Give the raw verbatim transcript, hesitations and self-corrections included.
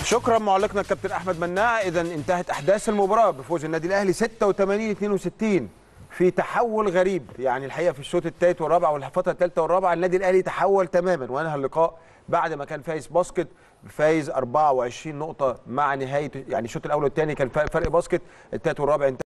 شكرا معلقنا الكابتن احمد مناع. اذا انتهت احداث المباراه بفوز النادي الاهلي ستة وثمانين اثنين وستين في تحول غريب. يعني الحقيقه في الشوط الثالث والرابع والفتره الثالثه والرابعه النادي الاهلي تحول تماما وانهى اللقاء بعد ما كان فايز باسكت، فايز أربعة وعشرين نقطه مع نهايه يعني الشوط الاول والثاني كان فرق باسكت، الثالث والرابع